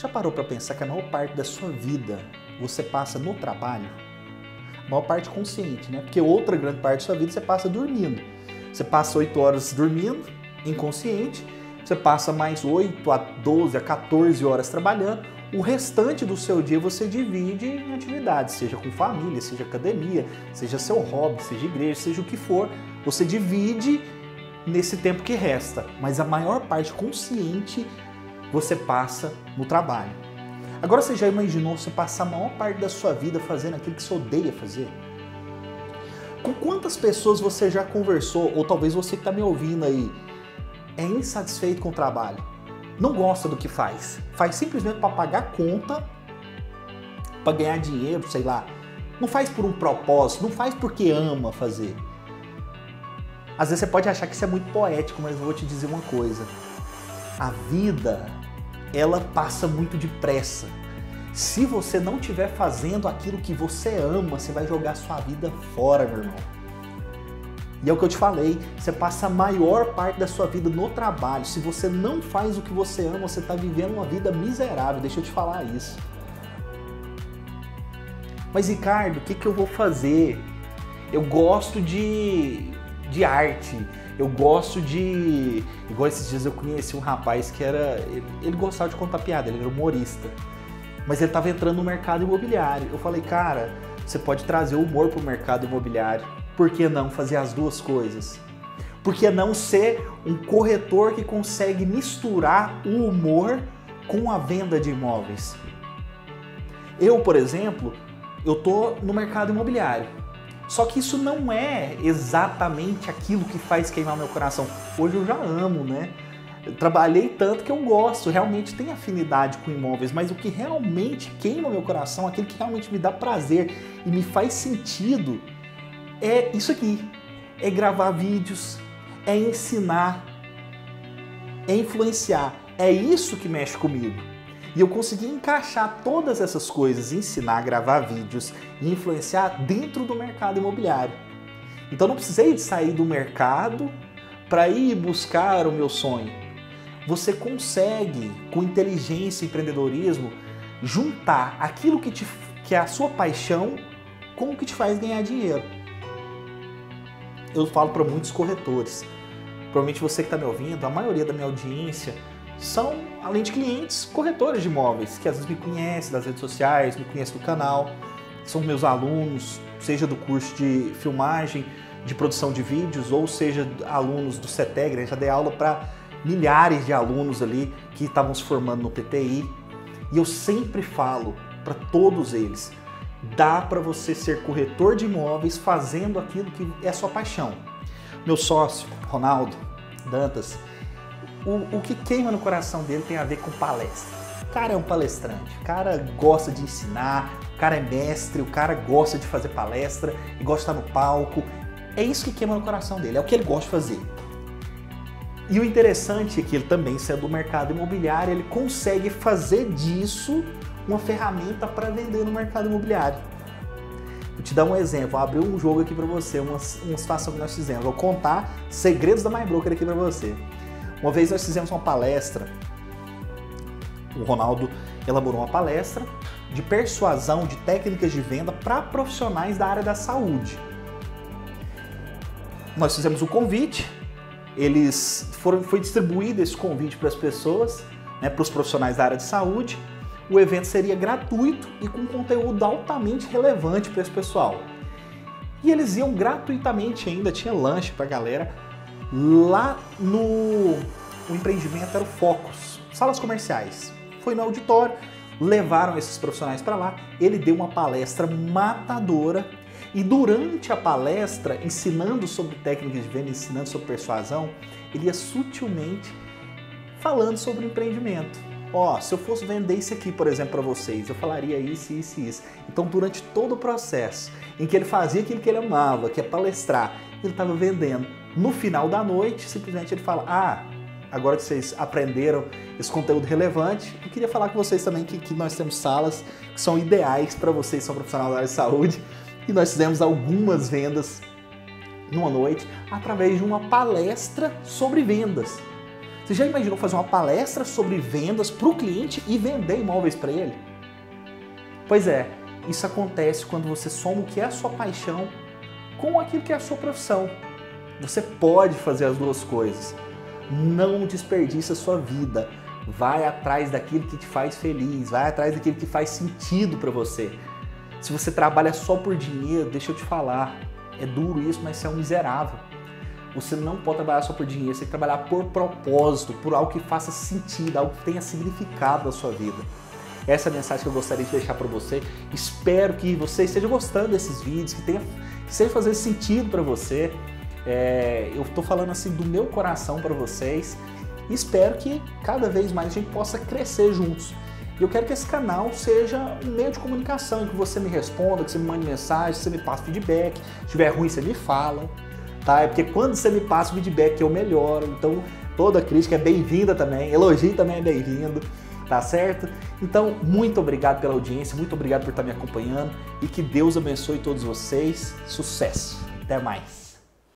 Já parou para pensar que a maior parte da sua vida você passa no trabalho? A maior parte consciente, né? Porque outra grande parte da sua vida você passa dormindo. Você passa 8 horas dormindo, inconsciente, você passa mais 8 a 12 a 14 horas trabalhando. O restante do seu dia você divide em atividades, seja com família, seja academia, seja seu hobby, seja igreja, seja o que for. Você divide nesse tempo que resta, mas a maior parte consciente você passa no trabalho. Agora você já imaginou você passar a maior parte da sua vida fazendo aquilo que você odeia fazer? Com quantas pessoas você já conversou, ou talvez você que está me ouvindo aí, é insatisfeito com o trabalho? Não gosta do que faz. Faz simplesmente para pagar conta, para ganhar dinheiro, sei lá. Não faz por um propósito, não faz porque ama fazer. Às vezes você pode achar que isso é muito poético, mas eu vou te dizer uma coisa. A vida, ela passa muito depressa. Se você não estiver fazendo aquilo que você ama, você vai jogar sua vida fora, meu irmão. E é o que eu te falei, você passa a maior parte da sua vida no trabalho. Se você não faz o que você ama, você está vivendo uma vida miserável. Deixa eu te falar isso. Mas, Ricardo, o que eu vou fazer? Eu gosto de arte. Eu gosto de... Igual esses dias eu conheci um rapaz que era... Ele gostava de contar piada, ele era humorista. Mas ele estava entrando no mercado imobiliário. Eu falei, cara, você pode trazer o humor para o mercado imobiliário. Por que não fazer as duas coisas? Por que não ser um corretor que consegue misturar o humor com a venda de imóveis? Eu, por exemplo, eu tô no mercado imobiliário. Só que isso não é exatamente aquilo que faz queimar meu coração. Hoje eu já amo, né? Eu trabalhei tanto que eu gosto, realmente tenho afinidade com imóveis, mas o que realmente queima meu coração, aquilo que realmente me dá prazer e me faz sentido, é isso aqui. É gravar vídeos, é ensinar, é influenciar. É isso que mexe comigo. E eu consegui encaixar todas essas coisas, ensinar, gravar vídeos e influenciar dentro do mercado imobiliário. Então não precisei de sair do mercado para ir buscar o meu sonho. Você consegue, com inteligência e empreendedorismo, juntar aquilo que é a sua paixão com o que te faz ganhar dinheiro. Eu falo para muitos corretores, provavelmente você que está me ouvindo, a maioria da minha audiência são, além de clientes, corretores de imóveis, que às vezes me conhecem das redes sociais, me conhecem do canal, são meus alunos, seja do curso de filmagem, de produção de vídeos, ou seja, alunos do CETEGRA. Eu já dei aula para milhares de alunos ali que estavam se formando no PTI, e eu sempre falo para todos eles, dá para você ser corretor de imóveis fazendo aquilo que é a sua paixão. Meu sócio, Ronaldo Dantas, o que queima no coração dele tem a ver com palestra. O cara é um palestrante, o cara gosta de ensinar, o cara é mestre, o cara gosta de fazer palestra e gosta de estar no palco. É isso que queima no coração dele, é o que ele gosta de fazer. E o interessante é que ele também, sendo do mercado imobiliário, ele consegue fazer disso uma ferramenta para vender no mercado imobiliário. Vou te dar um exemplo, vou abrir um jogo aqui para você, uma situação que nós fizemos. Vou contar segredos da MyBroker aqui para você. Uma vez nós fizemos uma palestra, o Ronaldo elaborou uma palestra de persuasão de técnicas de venda para profissionais da área da saúde. Nós fizemos o convite, foi distribuído esse convite para as pessoas, né, para os profissionais da área de saúde. O evento seria gratuito e com conteúdo altamente relevante para esse pessoal. E eles iam gratuitamente ainda, tinha lanche para a galera. Lá o empreendimento era o Focus, salas comerciais. Foi no auditório, levaram esses profissionais para lá, ele deu uma palestra matadora e durante a palestra, ensinando sobre técnicas de venda, ensinando sobre persuasão, ele ia sutilmente falando sobre empreendimento. Ó, se eu fosse vender isso aqui, por exemplo, para vocês, eu falaria isso, isso e isso. Então, durante todo o processo em que ele fazia aquilo que ele amava, que é palestrar, ele estava vendendo. No final da noite, simplesmente ele fala, agora que vocês aprenderam esse conteúdo relevante, eu queria falar com vocês também que nós temos salas que são ideais para vocês que são profissionais da área de saúde, e nós fizemos algumas vendas numa noite através de uma palestra sobre vendas. Você já imaginou fazer uma palestra sobre vendas para o cliente e vender imóveis para ele? Pois é, isso acontece quando você soma o que é a sua paixão com aquilo que é a sua profissão. Você pode fazer as duas coisas. Não desperdice a sua vida. Vai atrás daquilo que te faz feliz, vai atrás daquilo que faz sentido para você. Se você trabalha só por dinheiro, deixa eu te falar, é duro isso, mas você é um miserável. Você não pode trabalhar só por dinheiro, você tem que trabalhar por propósito, por algo que faça sentido, algo que tenha significado na sua vida. Essa é a mensagem que eu gostaria de deixar para você. Espero que você esteja gostando desses vídeos, que esteja fazendo sentido para você. Eu estou falando assim do meu coração para vocês. E espero que cada vez mais a gente possa crescer juntos. E eu quero que esse canal seja um meio de comunicação, em que você me responda, que você me mande mensagem, que você me passe feedback. Se estiver ruim, você me fala. Tá? É porque quando você me passa o feedback, eu melhoro. Então, toda crítica é bem-vinda também. Elogio também é bem-vindo. Tá certo? Então, muito obrigado pela audiência, muito obrigado por estar me acompanhando. E que Deus abençoe todos vocês. Sucesso! Até mais!